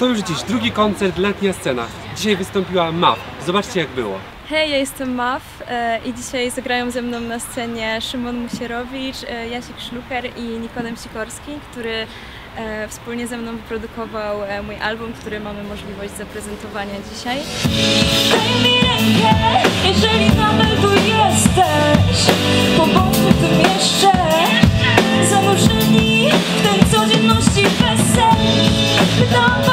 to już dziś drugi koncert, letnia scena. Dzisiaj wystąpiła MAF. Zobaczcie, jak było. Hej, ja jestem MAF i dzisiaj zagrają ze mną na scenie Szymon Musierowicz, Jasik Szlucher i Nikodem Sikorski, który wspólnie ze mną wyprodukował mój album, który mamy możliwość zaprezentowania dzisiaj. Daj mi rękę, jeżeli nadal tu jesteś, pomóżmy tym jeszcze, zanurzeni w tej codzienności bez sen.